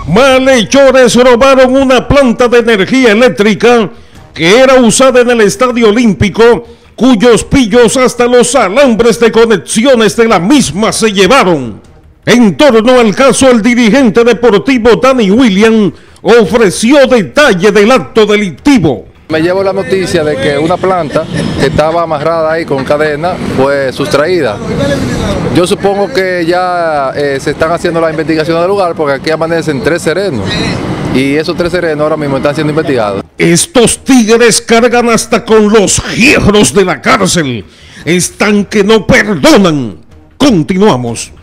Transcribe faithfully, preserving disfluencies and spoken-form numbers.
Malhechores robaron una planta de energía eléctrica que era usada en el Estadio Olímpico, cuyos pillos hasta los alambres de conexiones de la misma se llevaron. En torno al caso, el dirigente deportivo Danny Williams ofreció detalle del acto delictivo. Me llevo la noticia de que una planta que estaba amarrada ahí con cadena fue sustraída. Yo supongo que ya eh, se están haciendo las investigaciones del lugar, porque aquí amanecen tres serenos y esos tres serenos ahora mismo están siendo investigados. Estos tigres cargan hasta con los hierros de la cárcel. Están que no perdonan. Continuamos.